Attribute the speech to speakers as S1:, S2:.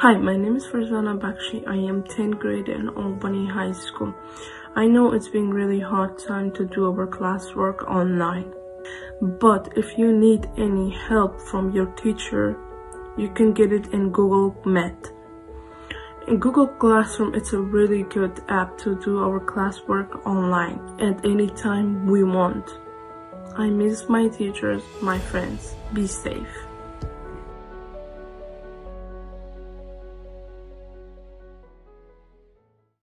S1: Hi, my name is Farzana Bakshi. I am 10th grade in Albany High School. I know it's been really hard time to do our classwork online, but if you need any help from your teacher, you can get it in Google Meet. In Google Classroom, it's a really good app to do our classwork online at any time we want. I miss my teachers, my friends. Be safe.